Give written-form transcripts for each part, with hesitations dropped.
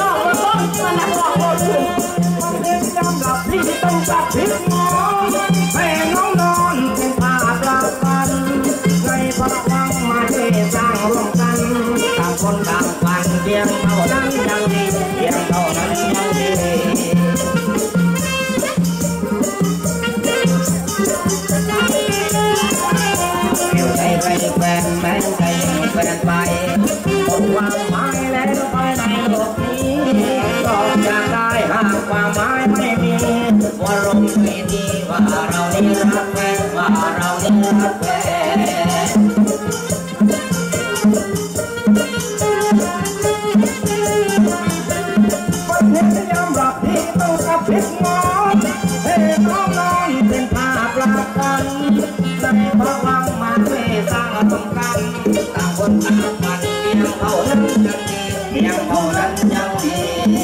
อกมาต้นมานักบอกหมดเลยมันเด็กจำกับที่ต้องจับผิดมองให้น้องนอนเป็นภาพหลักกันในพลังมาเทสร้างร่วมกันต่างคนต่างฝันเพียงเท่านั้นยังดีเพียงเท่านั้นยังดีใจแฟนแม้ใจแฟนไปหมดความหมายแล้วไปในโลกนี้ก็จะได้หากความหมายไม่มีว่าลมไม่ดีว่าเรานี่รักแฟนว่าเรานี่รักแฟนวันนี้ยอมรับที่ต้องกับผิดมองให้น้องนอนเป็นภาพลักกันในพลังมาช่วยสร้างสมกันต่างคนต่างฝันเพียงเท่านั้นยังดีเพียงเท่านั้นยังดี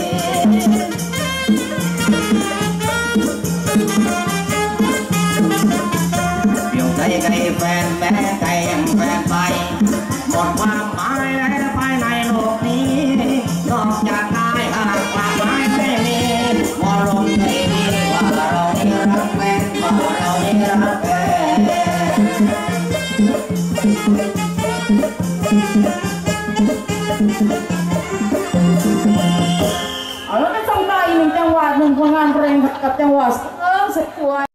เปี่ยวใจไกลแฟนแม้ไกลยังแฟนไปหมดความหมายแล้วภายในโลกนี้นอกจากกายหากความหมายไม่มีว่าลมไม่ดีว่าเรานี่รักแฟนว่าเรานี่รักแฟนเอาแล้วก็ส่งต่ออีกหนึ่งจังหวะหนึ่งผลงานเพลงกับจังหวะเสริมสวย